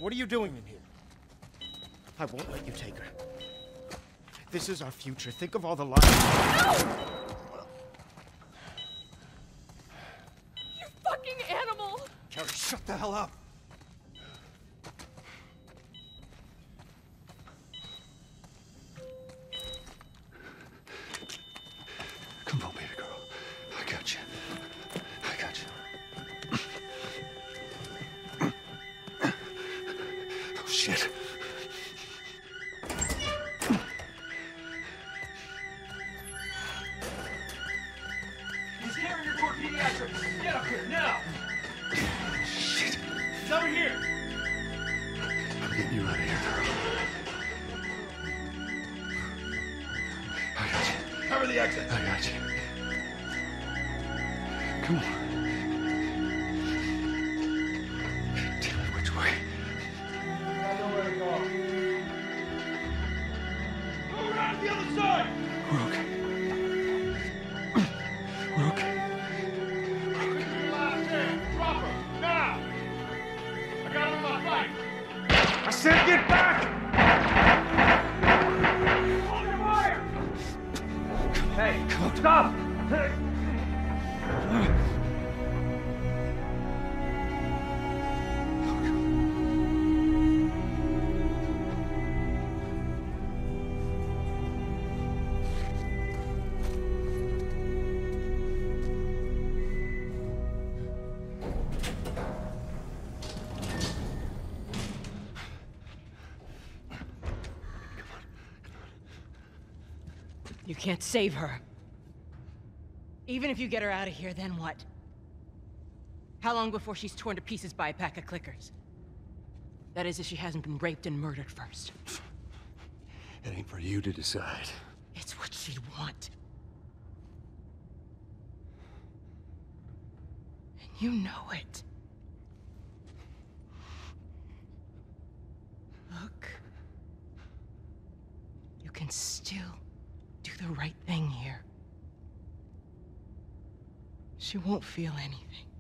What are you doing in here? I won't let you take her. This is our future. Think of all the lives. No! You fucking animal! Carrie, shut the hell up! Come on, baby girl. I got you. I got you. Oh, shit. He's carrying her toward pediatrics. Get up here, now! Shit. He's over here! I'm getting you out of here, girl. I got you. Cover the exit. I got you. Come on. Tell me which way. I know where to go. Go around the other side! We're okay. We're okay. This is your last chance. Drop her, now! I got her in my fight. I said get back! Hold your wire! Hey, stop! You can't save her. Even if you get her out of here, then what? How long before she's torn to pieces by a pack of clickers? That is, if she hasn't been raped and murdered first. It ain't for you to decide. It's what she'd want. And you know it. Look. You can still do the right thing here. She won't feel anything.